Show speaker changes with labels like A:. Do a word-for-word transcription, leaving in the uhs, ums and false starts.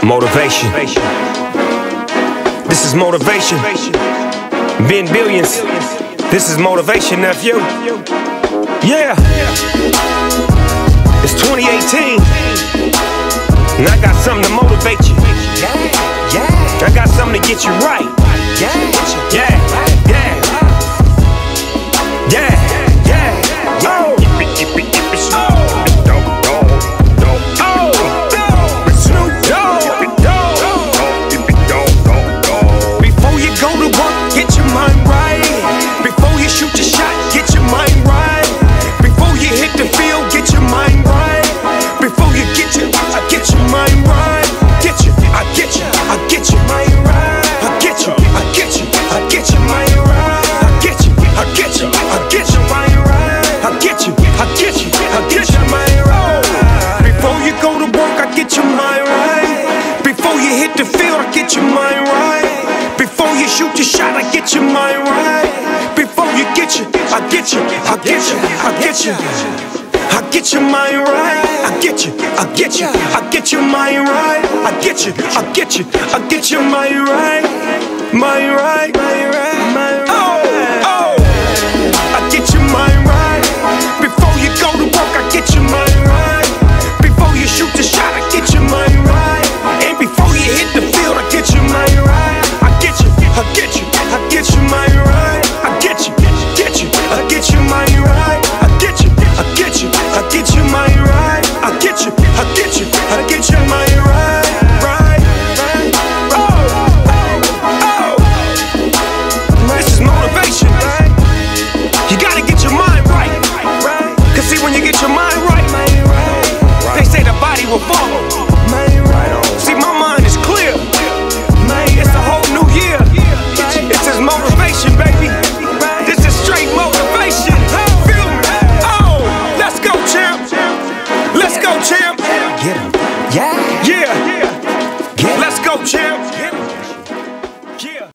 A: Motivation. This is motivation. Ben Billions. This is motivation, nephew. Yeah. It's twenty eighteen, and I got something to motivate you. I got something to get you right. Yeah, yeah, yeah, yeah, yeah. Oh. Before you go to work, get your mind right. Before you shoot your shot, get your mind right. Before you hit the field, get your mind right. Before you get your, I get your mind right. Get you, I get you, I get your mind right. I get you, I get you, I get your mind right. I get you, I get you, I get your mind right. I get you, I get you, I get your mind right. Before you go to work, I get your mind right. Before you hit the field, I get your mind right. Before you shoot your shot, I get your mind right. Before you get you, I get you, I get you, I get you. I get your mind right. I get you, I get you, I get your mind right. I get you, I get you, I get your mind right. Mind right, mind right, mind right. Oh, oh. I get your mind right. Before you go to work, I get your mind right. Before you shoot the shot, I get your mind right. And before you hit the field, I get your mind right. I get you, I get you, I get your mind right. I get you, get you, I get your mind right. I get you, I get you, I get your mind right. I get you, I get you, I get your mind right. Right, right. Oh, oh, oh. This is motivation. You gotta get your mind right. Cause see, when you get your mind right, they say the body will follow. See, my mind is clear. It's a whole new year. This is motivation, baby. This is straight motivation. Feel me? Oh, let's go, champ. Let's go, champ.
B: Get him. Yeah.